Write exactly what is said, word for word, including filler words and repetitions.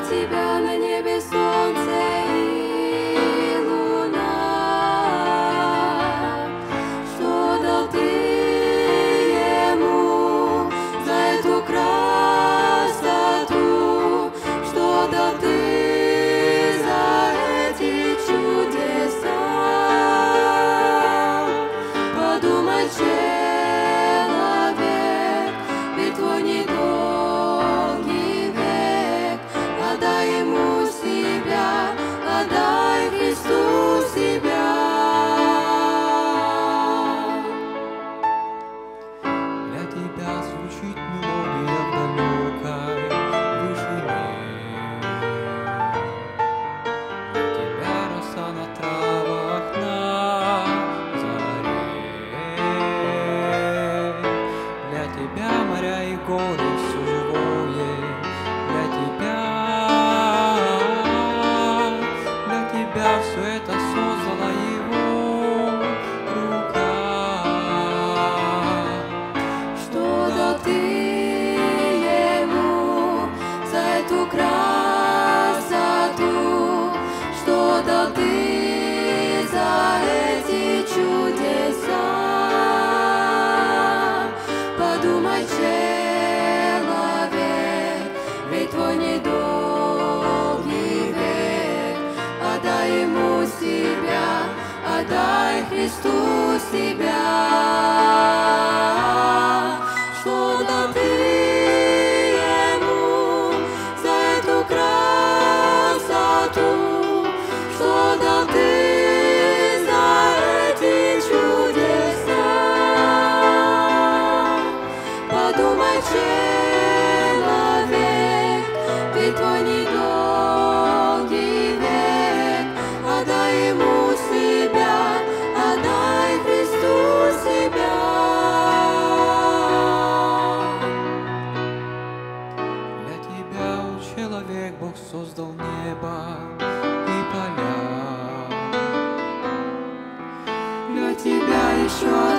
тебя на небе солнце и луна. Что дал ты ему за эту красоту? Что дал ты за эти чудеса? Подумай, человек, ведь твой недолгий век. Отдай ему себя, отдай Христу себя. Для тебя звучит мелодия в далекой вышине. Для тебя роса на травах на заре. Для тебя моря и горы, все живое. Для тебя, для тебя все это создала его рука. Что дал ты ему за эту красоту? Что дал ты за эти чудеса? Подумай, человек, ведь твой недолгий век. Отдай ему себя, отдай Христу себя. Что дал ты ему за эту красоту? Что дал ты за эти чудеса? Подумай, человек, ведь твой недолгий век. Отдай ему себя, отдай Христу себя. Для тебя, о человек, Бог создал небо и поля. Для тебя еще